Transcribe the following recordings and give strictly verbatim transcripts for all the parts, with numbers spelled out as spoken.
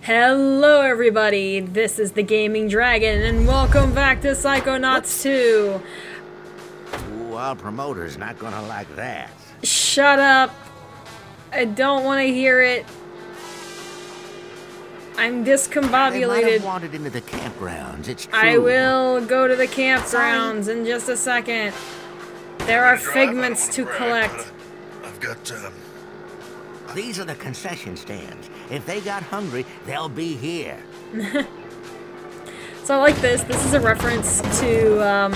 Hello everybody, this is the Gaming Dragon, and welcome back to Psychonauts two. Ooh, our promoter's not gonna like that. Shut up. I don't want to hear it. I'm discombobulated. They might have wandered into the campgrounds, it's true. I will go to the campgrounds in just a second. There are figments to collect. I've got, um... These are the concession stands. If they got hungry, they'll be here. So I like this. This is a reference to um,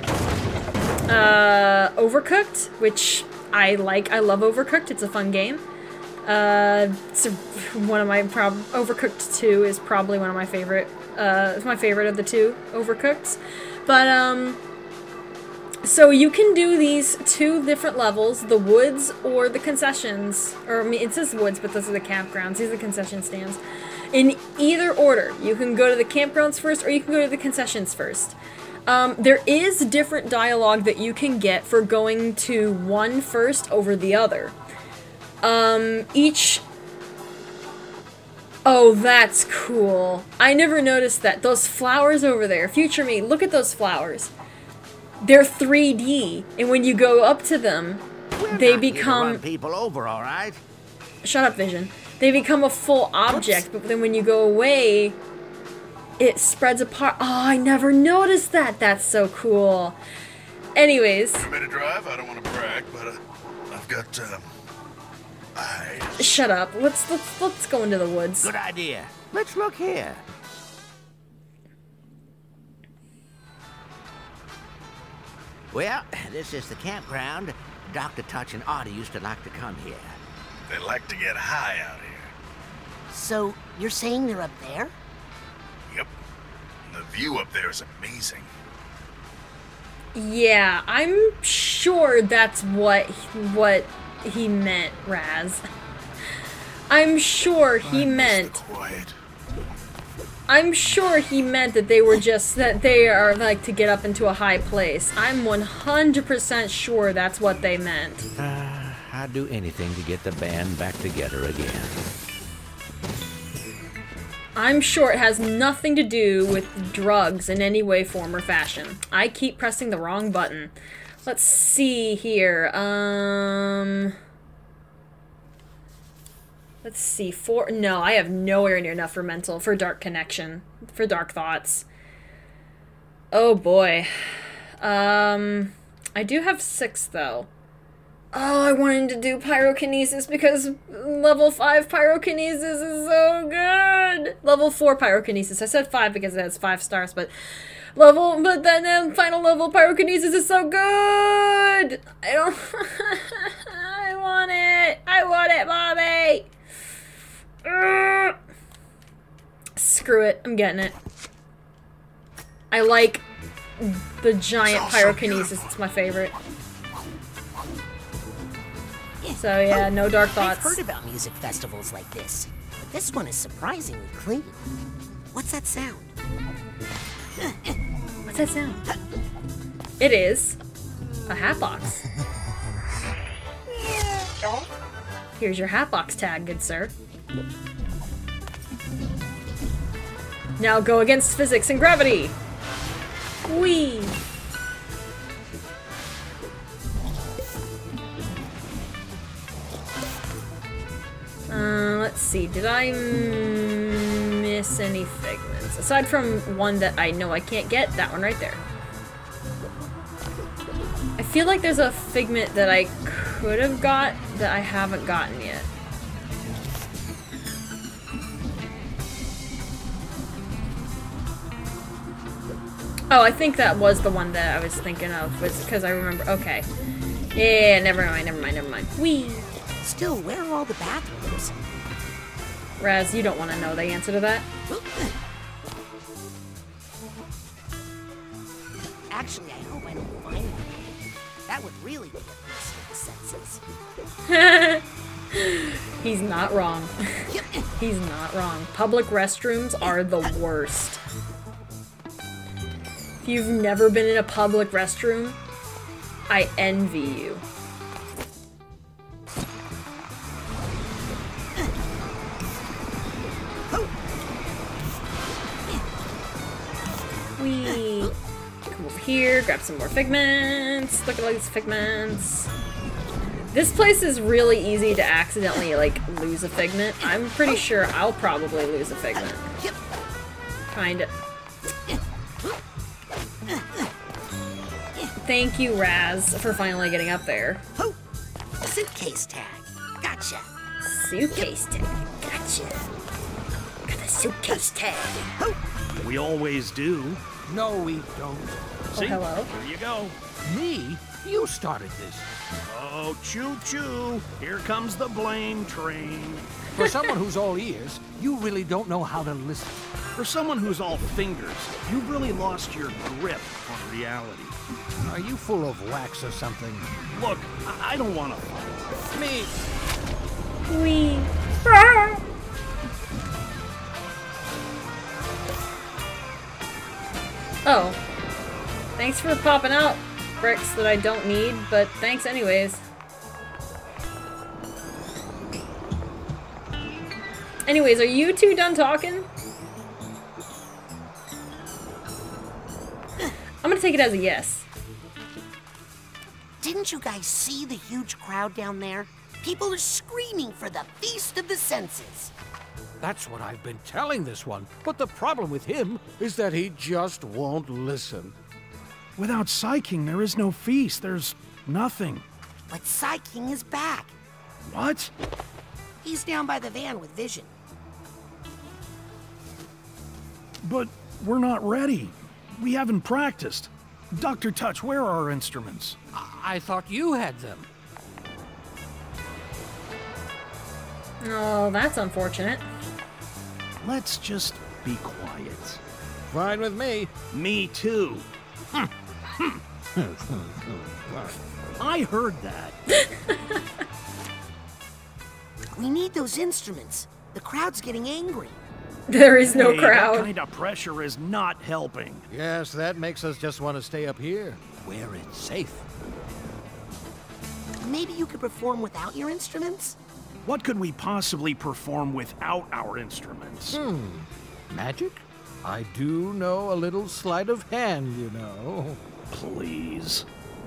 uh, Overcooked, which I like. I love Overcooked. It's a fun game. Uh, it's a, one of my prob Overcooked two is probably one of my favorite. Uh, it's my favorite of the two Overcookeds. But um, so you can do these two different levels: the woods or the concessions. Or I mean, it says woods, but those are the campgrounds. These are the concession stands. In either order, you can go to the campgrounds first, or you can go to the concessions first. Um, there is different dialogue that you can get for going to one first over the other. Um, each... Oh, that's cool. I never noticed that. Those flowers over there. Future me, look at those flowers. They're three D, and when you go up to them, We're they not here to become... run people over, all right? Shut up, Vision. They become a full object, but then when you go away, it spreads apart. Oh, I never noticed that. That's so cool. Anyways. For me to drive, I don't want to brag, but uh, I've got, um... eyes. Shut up. Let's let's let's go into the woods. Good idea. Let's look here. Well, this is the campground. Doctor Touch and Artie used to like to come here. They like to get high out here. So, you're saying they're up there? Yep. The view up there is amazing. Yeah, I'm sure that's what what he meant, Raz. I'm sure he I miss meant. the quiet. I'm sure he meant that they were just that they are like to get up into a high place. I'm one hundred percent sure that's what they meant. Uh, I'd do anything to get the band back together again. I'm sure it has nothing to do with drugs in any way, form, or fashion. I keep pressing the wrong button. Let's see here. Um... Let's see. For No, I have nowhere near enough for mental, for Dark Connection, for Dark Thoughts. Oh boy. Um... I do have six, though. Oh, I wanted to do pyrokinesis because level five pyrokinesis is so good. Level four pyrokinesis. I said five because it has five stars, but level, but then the final level pyrokinesis is so good. I don't. I want it. I want it, mommy. Ugh. Screw it. I'm getting it. I like the giant pyrokinesis. It's my favorite. So yeah, no dark thoughts. I've heard about music festivals like this, but this one is surprisingly clean. What's that sound? What's that sound? It is a Hatbox. Here's your Hatbox tag, good sir. Now go against physics and gravity. Whee! Uh, let's see, did I m miss any figments? Aside from one that I know I can't get, that one right there. I feel like there's a figment that I could have got that I haven't gotten yet. Oh, I think that was the one that I was thinking of, was because I remember, okay. Yeah, never mind, never mind, never mind. Whee! Still, where are all the bathrooms? Raz, you don't want to know the answer to that. Actually, I hope I don't find one. That would really be a burst of the senses. He's not wrong. He's not wrong. Public restrooms are the worst. If you've never been in a public restroom, I envy you. here, grab some more figments. Look at all these figments. This place is really easy to accidentally, like, lose a figment. I'm pretty sure I'll probably lose a figment. Kinda. Thank you, Raz, for finally getting up there. Oh, suitcase tag. Gotcha. Suitcase tag. Gotcha. Got a suitcase tag. Oh. We always do. No, we don't. See? Oh, hello. Here you go. Me? You started this. Oh, choo-choo. Here comes the blame train. For someone who's all ears, you really don't know how to listen. For someone who's all fingers, you've really lost your grip on reality. Are you full of wax or something? Look, I, I don't want to fight. Me. Wee. Oh. Thanks for popping out bricks that I don't need, but thanks anyways. Anyways, are you two done talking? I'm gonna take it as a yes. Didn't you guys see the huge crowd down there? People are screaming for the Feast of the Senses. That's what I've been telling this one. But the problem with him is that he just won't listen. Without Psy King, there is no feast. There's nothing. But Psy King is back. What? He's down by the van with Vision. But we're not ready. We haven't practiced. Doctor Touch, where are our instruments? I, I thought you had them. Oh, that's unfortunate. Let's just be quiet. Fine with me. Me too. I heard that. We need those instruments. The crowd's getting angry. There is no Hey, crowd. That kind of pressure is not helping. Yes, that makes us just want to stay up here, where it's safe. Maybe you could perform without your instruments? What could we possibly perform without our instruments? Hmm. Magic? I do know a little sleight of hand, you know. Please.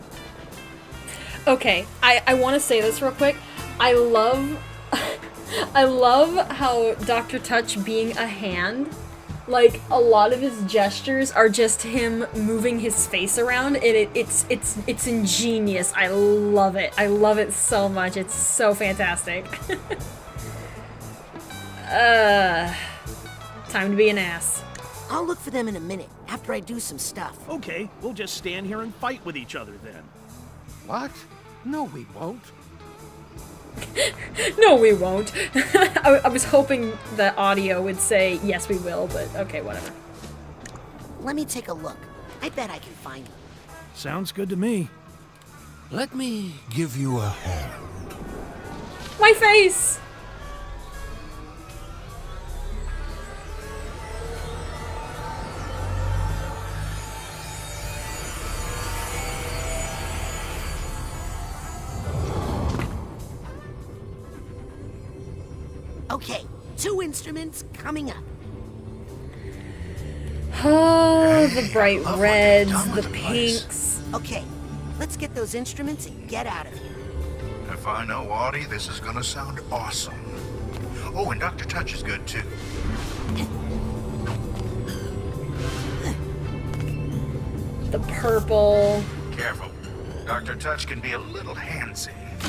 Okay, I, I want to say this real quick. I love... I love how Doctor Touch being a hand, like, a lot of his gestures are just him moving his face around, and it, it's, it's, it's ingenious. I love it. I love it so much. It's so fantastic. uh, time to be an ass. I'll look for them in a minute, after I do some stuff. Okay, we'll just stand here and fight with each other then. What? No, we won't. No, we won't. I, I was hoping the audio would say, yes, we will, but okay, whatever. Let me take a look. I bet I can find them. Sounds good to me. Let me give you a hand. My face! Okay, two instruments coming up. Oh, the bright love what reds, they've done the with the place. pinks. Okay, let's get those instruments and get out of here. If I know Audie, this is gonna sound awesome. Oh, and Doctor Touch is good too. The purple. Careful. Doctor Touch can be a little handsy.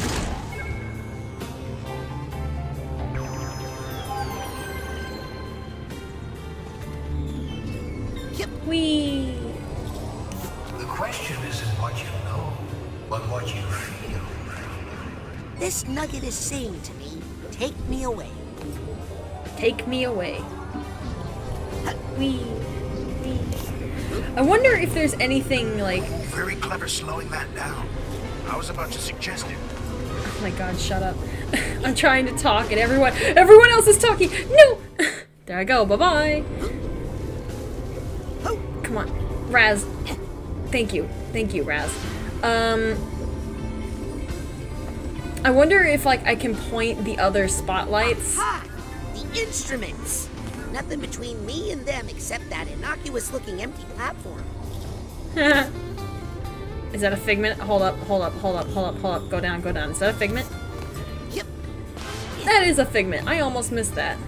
Whee! The question isn't what you know, but what you feel. This nugget is saying to me, take me away. Take me away. Whee! Whee. I wonder if there's anything like... Very clever slowing that down. I was about to suggest it. Oh my god, shut up. I'm trying to talk and everyone... Everyone else is talking! No! There I go, bye-bye! Come on. Raz. Thank you. Thank you, Raz. Um... I wonder if, like, I can point the other spotlights. Ha! The instruments! Nothing between me and them except that innocuous-looking empty platform. Is that a figment? Hold up, hold up, hold up, hold up, hold up. Go down, go down. Is that a figment? Yep. That is a figment. I almost missed that.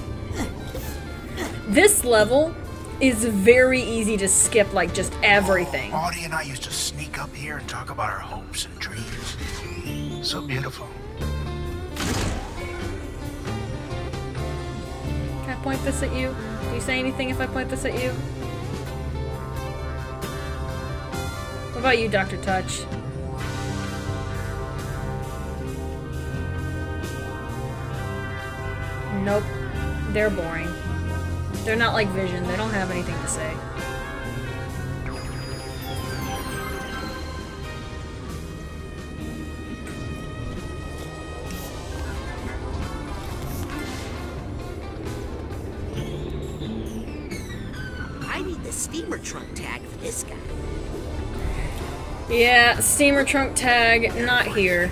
This level is very easy to skip, like, just everything. Oh, Audie and I used to sneak up here and talk about our hopes and dreams. So beautiful. Can I point this at you? Do you say anything if I point this at you? What about you, Doctor Touch? Nope. They're boring. They're not like Vision. They don't have anything to say. I need the steamer trunk tag for this guy. Yeah, steamer trunk tag, not here.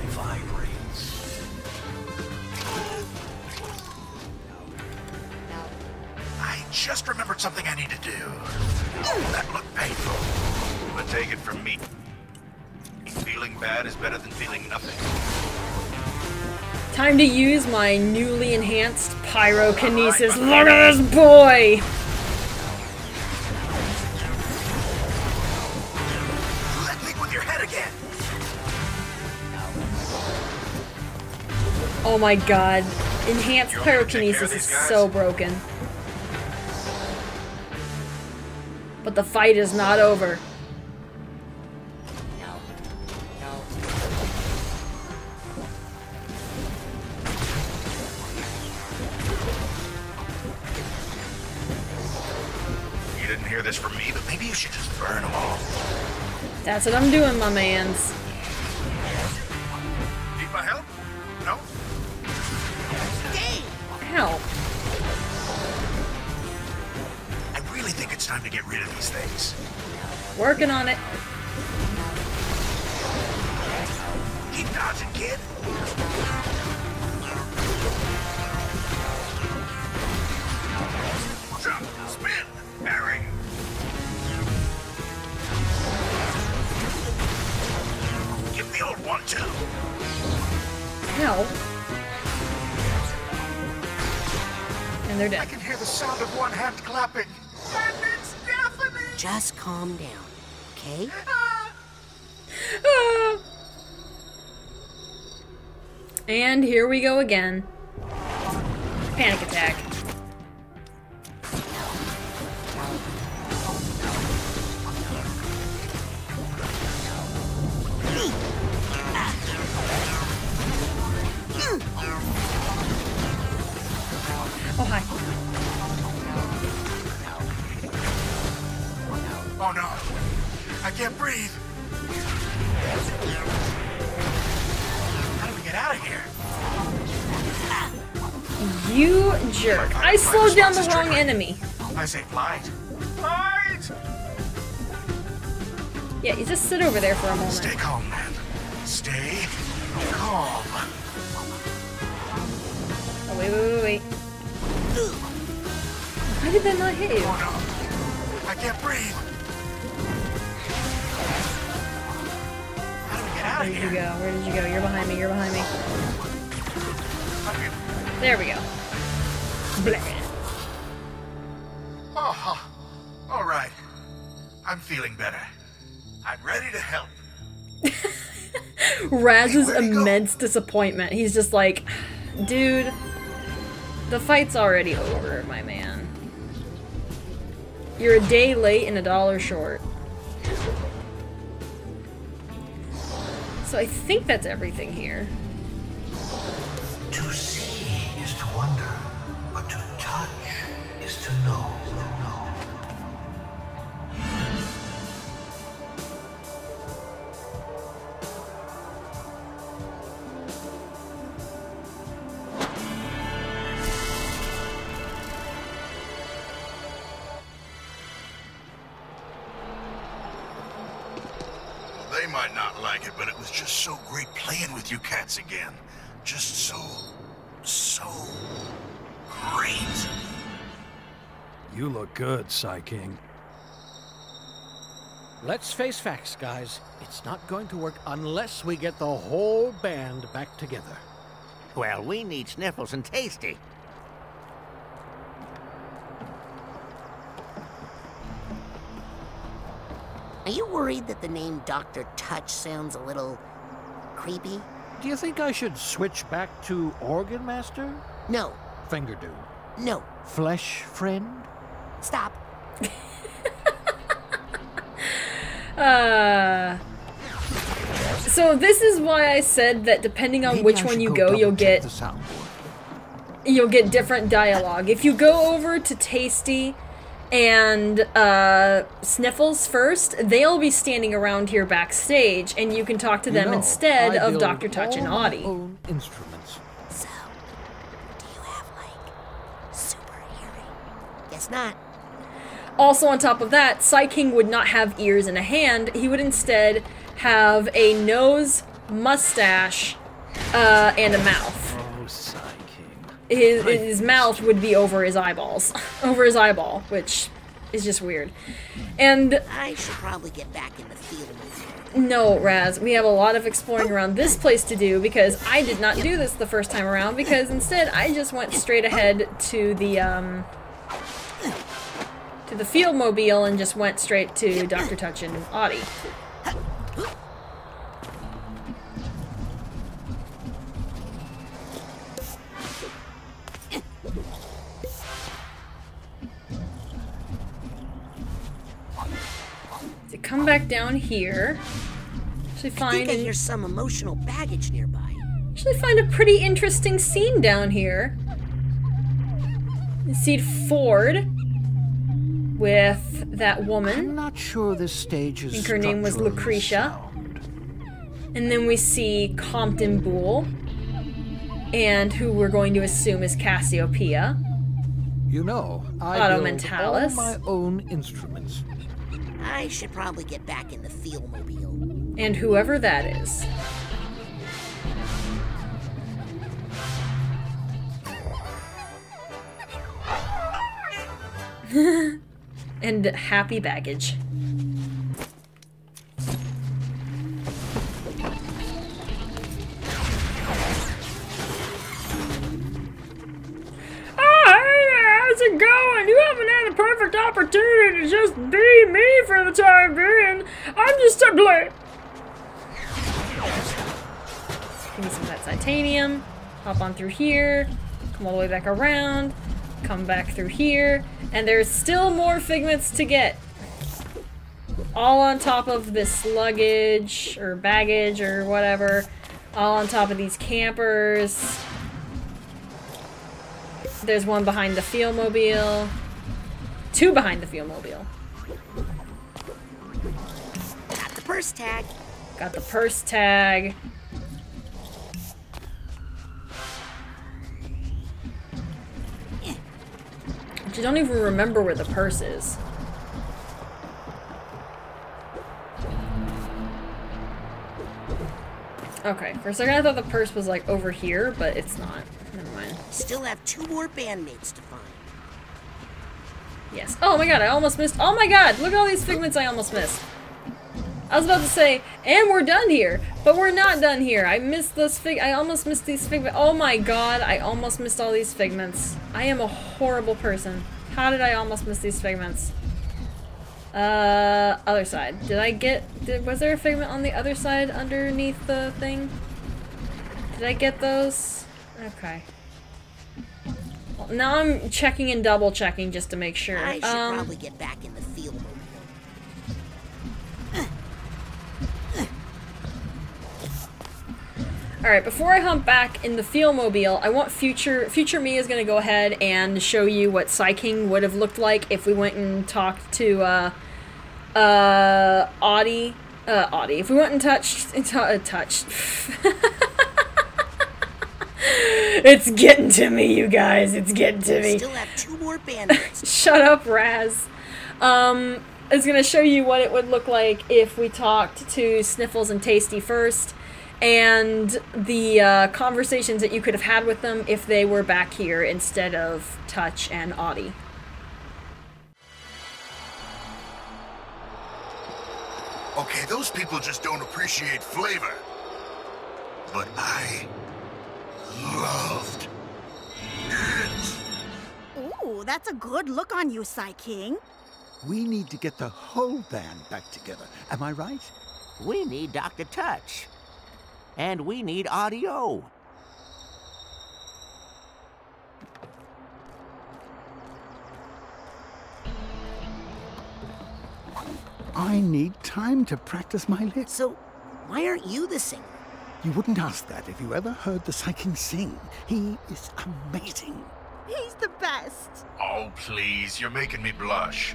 I just remembered something I need to do. That looked painful. But take it from me. Feeling bad is better than feeling nothing. Time to use my newly enhanced pyrokinesis. Look at this boy! Let me with your head again. Oh my god. Enhanced pyrokinesis is so broken. But the fight is not over. You didn't hear this from me, but maybe you should just burn them all. That's what I'm doing, my mans. Need my help? No? Help. I really think it's time to get rid of these things. Working on it. Keep dodging, kid. Jump, spin, parry. Give the old one too. Help. And they're I dead. can hear the sound of one hand clapping. And it's deafening. Just calm down, okay? Ah. And here we go again. Panic attack. Oh, hi. Oh no, I can't breathe. How do we get out of here? You jerk. I slowed down the wrong enemy. I say flight. Flight! Yeah, you just sit over there for a moment. Stay calm, man. Stay calm. Oh, wait, wait, wait, wait. Why did that not hit you? Oh no, I can't breathe. How do we get out Where of did you here? go? Where did you go? You're behind me. You're behind me. Okay. There we go. Blah. Oh, all right. I'm feeling better. I'm ready to help. Raz's Where'd he go? immense disappointment. He's just like, dude, the fight's already over, my man. You're a day late and a dollar short. So I think that's everything here. To see is to wonder, but to touch is to know. They might not like it, but it was just so great playing with you cats again. Just so, so great. You look good, Psy King. Let's face facts, guys. It's not going to work unless we get the whole band back together. Well, we need Sniffles and Tasty. Are you worried that the name Doctor Touch sounds a little creepy? Do you think I should switch back to Organ Master? No. Finger Dude? No. Flesh Friend? Stop. Uh, so this is why I said that depending on Maybe which I one should you go go, double you'll check get the soundboard. you'll get different dialogue. If you go over to Tasty and uh, Sniffles first, they'll be standing around here backstage, and you can talk to You them know, instead I of build Doctor Touch and all my Audie. own instruments. So, do you have, like, super hearing? Guess not. Also, on top of that, Psy-King would not have ears and a hand. He would instead have a nose, mustache, uh, and a mouth. Oh, Psy-King. His, his mouth would be over his eyeballs. over his eyeball, which is just weird. And I should probably get back in the field with no, Raz, we have a lot of exploring around this place to do because I did not do this the first time around because instead I just went straight ahead to the, um... to the field mobile and just went straight to Doctor Touch and Audie. To come back down here, actually I find think I an- hear some emotional baggage nearby. actually find a pretty interesting scene down here. You see Ford with that I'm woman, not sure this stage is I think her name was structurally Lucretia. sound. and then we see Compton Boole, and who we're going to assume is Cassiopeia. You know, I Otto build Mentalis. all my own instruments. I should probably get back in the field mobile. And whoever that is. And happy baggage. How's it going? You haven't had a perfect opportunity to just be me for the time being. I'm just a blade. Give me some of that titanium. Hop on through here. Come all the way back around. Come back through here. And there's still more figments to get. All on top of this luggage, or baggage, or whatever. All on top of these campers. There's one behind the field mobile. Two behind the field mobile. Got the purse tag. Got the purse tag. Which I don't even remember where the purse is. Okay, for a second I thought the purse was like over here, but it's not. Never mind. Still have two more bandmates to find. Yes. Oh my god, I almost missed. Oh my god, look at all these figments I almost missed. I was about to say, and we're done here, but we're not done here. I missed those fig- I almost missed these figments. Oh my god, I almost missed all these figments. I am a horrible person. How did I almost miss these figments? Uh, other side. Did I get, did, was there a figment on the other side underneath the thing? Did I get those? Okay. Well, now I'm checking and double checking just to make sure. I should Um, probably get back in the field mobile. Alright, before I hump back in the field mobile, I want future future me is gonna go ahead and show you what Psy-King would have looked like if we went and talked to uh uh Audie uh Audie. If we went and touched uh, touched It's getting to me, you guys. It's getting to me. Still have two more bandmates. Shut up, Raz. Um, it's gonna show you what it would look like if we talked to Sniffles and Tasty first, and the uh, conversations that you could have had with them if they were back here instead of Touch and Audie. Okay, those people just don't appreciate flavor. But I loved it. Ooh, that's a good look on you, Psy King. We need to get the whole band back together. Am I right? We need Doctor Touch. And we need audio. I need time to practice my lips. So, why aren't you the singer? You wouldn't ask that if you ever heard the Psy King sing. He is amazing. He's the best. Oh, please, you're making me blush.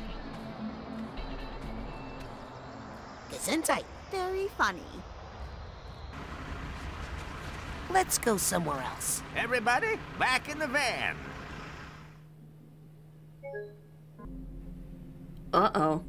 Gesundheit. Very funny. Let's go somewhere else. Everybody, back in the van. Uh-oh.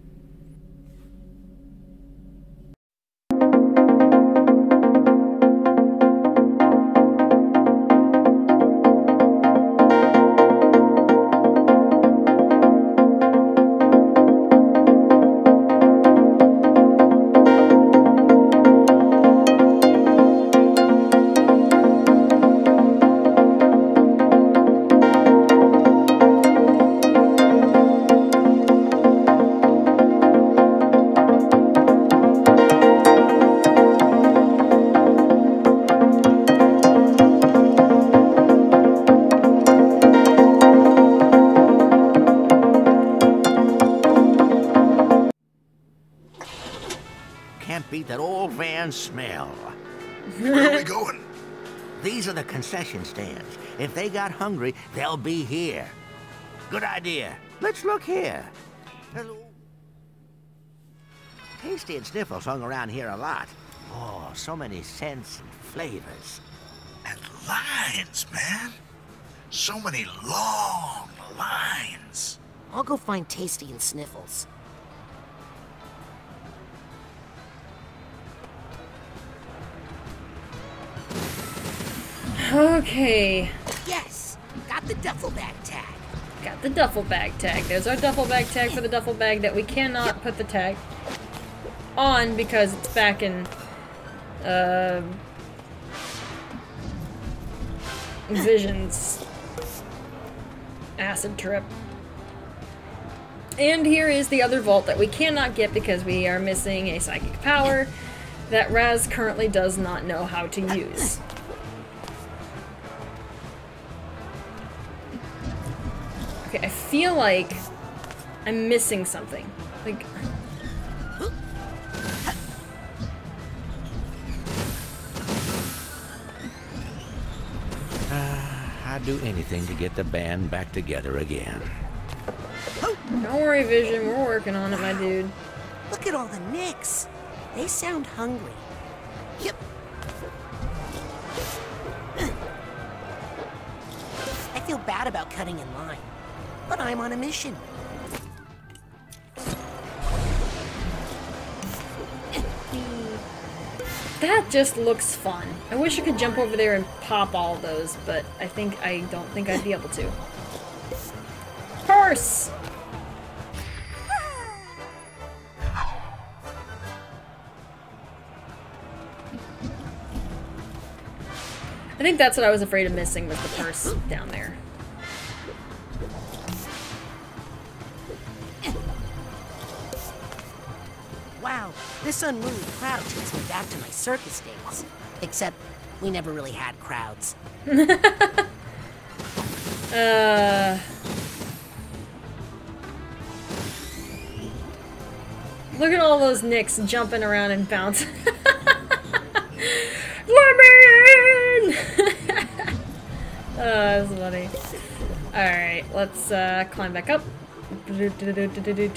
Can't beat that old van smell. Where are we going? These are the concession stands. If they got hungry, they'll be here. Good idea. Let's look here. Hello. Tasty and Sniffles hung around here a lot. Oh, so many scents and flavors. And lines, man. So many long lines. I'll go find Tasty and Sniffles. Okay. Yes! Got the duffel bag tag. Got the duffel bag tag. There's our duffel bag tag for the duffel bag that we cannot put the tag on because it's back in uh, Vision's acid trip. And here is the other vault that we cannot get because we are missing a psychic power that Raz currently does not know how to use. Okay, I feel like I'm missing something. Like... I'd do anything to get the band back together again. Don't worry, Vision. We're working on it, my dude. Look at all the nicks. They sound hungry. Yep. I feel bad about cutting in line, but I'm on a mission. That just looks fun. I wish I could jump over there and pop all of those, but I think I don't think I'd be able to. Purse! I think that's what I was afraid of missing, was the purse down there. Wow, this unruly crowd takes me back to my circus days. Except, we never really had crowds. uh... Look at all those Nicks jumping around and bouncing. Lemon! Oh, that's funny. Alright, let's uh, climb back up. Okay.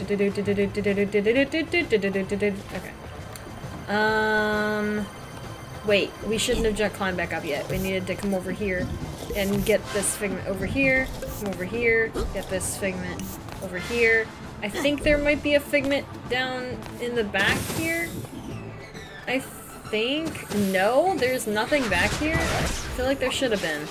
Um... Wait, we shouldn't have just climbed back up yet. We needed to come over here and get this figment over here, come over here, get this figment over here. I think there might be a figment down in the back here. I think... No, there's nothing back here. I feel like there should have been.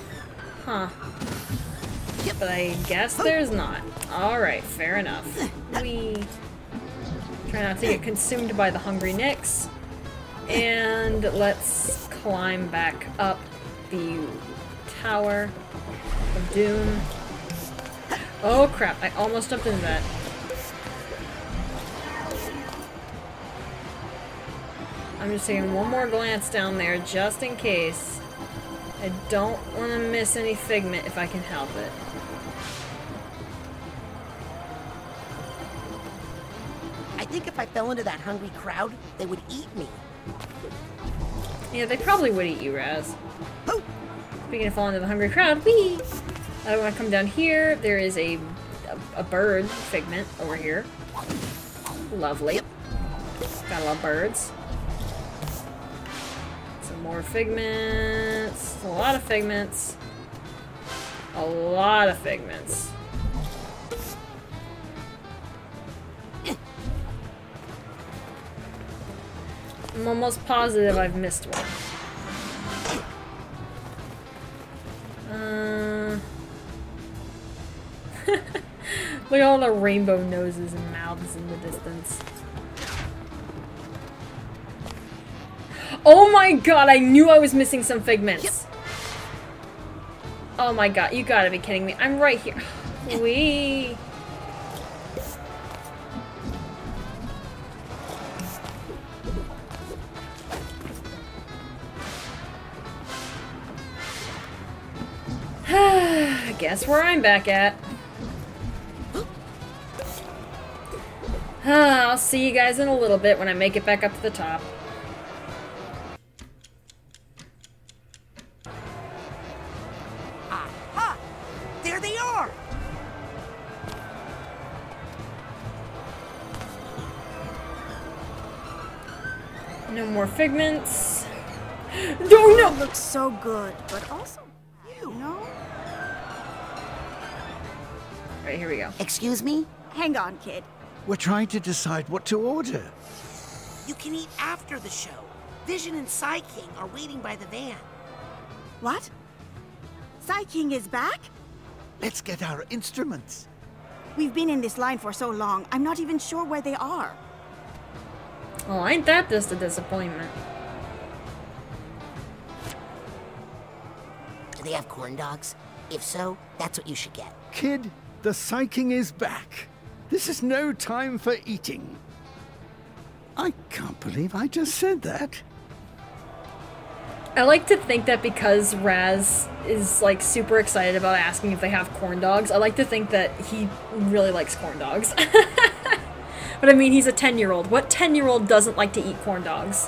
Huh. But I guess there's not. Alright, fair enough. We try not to get consumed by the hungry Nicks. And let's climb back up the Tower of Doom. Oh crap, I almost jumped into that. I'm just taking one more glance down there just in case. I don't want to miss any Figment if I can help it. I think if I fell into that hungry crowd, they would eat me. Yeah, they probably would eat you, Raz. Speaking of falling into the hungry crowd, whee! I want to come down here. There is a, a a bird Figment over here. Lovely. Gotta love birds. Some more Figments. A lot of Figments. A lot of Figments. I'm almost positive I've missed one. Uh... Look at all the rainbow noses and mouths in the distance. Oh my god, I knew I was missing some Figments. Oh my god, you gotta be kidding me. I'm right here. Wee. Guess where I'm back at. Uh, I'll see you guys in a little bit when I make it back up to the top. Aha! There they are! No more Figments. Oh no! It looks so good, but also, you know? Alright, here we go. Excuse me? Hang on, kid. We're trying to decide what to order. You can eat after the show. Vision and Psy King are waiting by the van. What? Psy King is back? Let's get our instruments. We've been in this line for so long, I'm not even sure where they are. Well, ain't that just a disappointment? Do they have corn dogs? If so, that's what you should get. Kid, the Psy King is back. This is no time for eating. I can't believe I just said that. I like to think that because Raz is like super excited about asking if they have corn dogs, I like to think that he really likes corn dogs. But I mean, he's a ten-year-old. What ten-year-old doesn't like to eat corn dogs?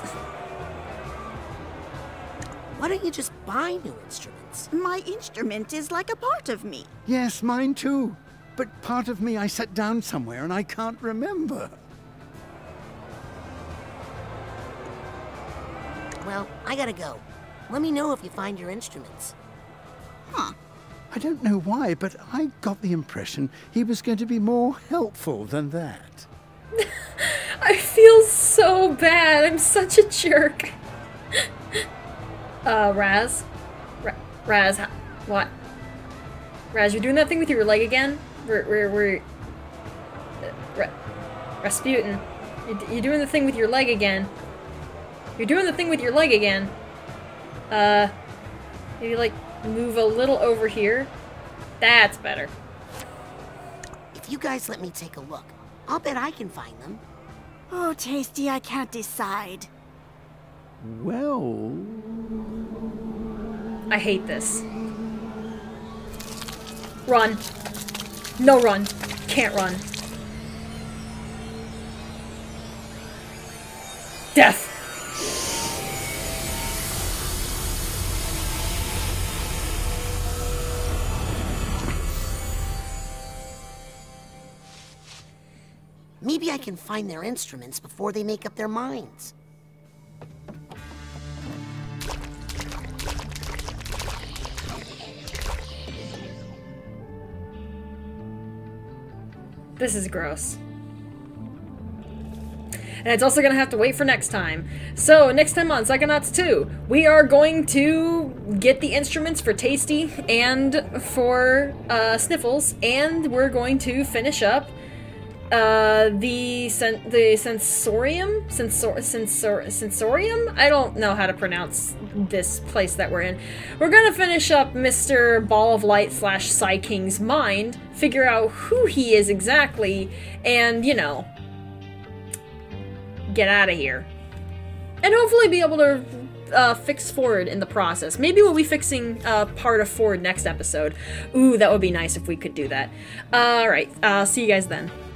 Why don't you just buy new instruments? My instrument is like a part of me. Yes, mine too. But part of me I set down somewhere and I can't remember. Well, I gotta go. Let me know if you find your instruments. Huh. I don't know why, but I got the impression he was going to be more helpful than that. I feel so bad. I'm such a jerk. uh, Raz? Ra Raz, what? Raz, you're doing that thing with your leg again? We're, we're, we're... Uh, Ra Rasputin. You're, you're doing the thing with your leg again. You're doing the thing with your leg again. Uh, maybe like move a little over here. That's better. If you guys let me take a look, I'll bet I can find them. Oh, Tasty, I can't decide. Well... I hate this. Run. No run. Can't run. Death. Maybe I can find their instruments before they make up their minds. This is gross. And it's also gonna have to wait for next time. So, next time on Psychonauts two, we are going to get the instruments for Tasty and for uh, Sniffles, and we're going to finish up uh, the sen the sensorium, sensor sensor sensorium. I don't know how to pronounce this place that we're in. We're gonna finish up Mister Ball of Light slash Psy King's mind, figure out who he is exactly, and you know, get out of here, and hopefully be able to uh, fix Ford in the process. Maybe we'll be fixing uh, part of Ford next episode. Ooh, that would be nice if we could do that. All right, uh, see you guys then.